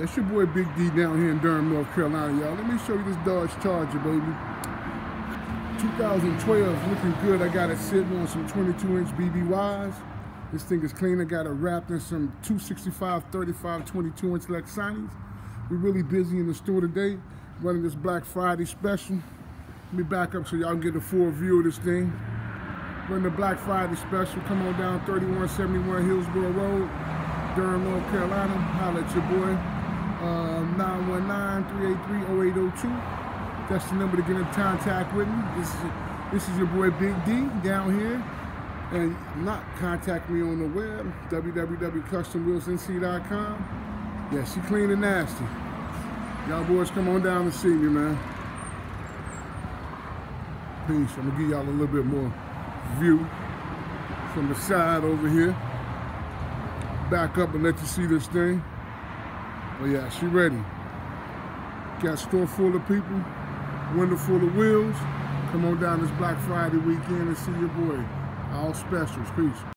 It's your boy Big D down here in Durham, North Carolina, y'all. Let me show you this Dodge Charger, baby. 2012, looking good. I got it sitting on some 22-inch BBYs. This thing is clean. I got it wrapped in some 265, 35, 22-inch Lexanis. We're really busy in the store today, running this Black Friday special. Let me back up so y'all can get a full view of this thing. Running the Black Friday special. Come on down 3171 Hillsborough Road, Durham, North Carolina. Holla at your boy. 919-383-0802. That's the number to get in contact with me. This is your boy Big D down here. And not contact me on the web, www.customwheelsnc.com. Yeah, she clean and nasty. Y'all boys come on down and see me, man. Peace. I'm gonna give y'all a little bit more view from the side over here. Back up and let you see this thing. Oh yeah, she ready. Got a store full of people, window full of wheels. Come on down this Black Friday weekend and see your boy. All specials. Peace.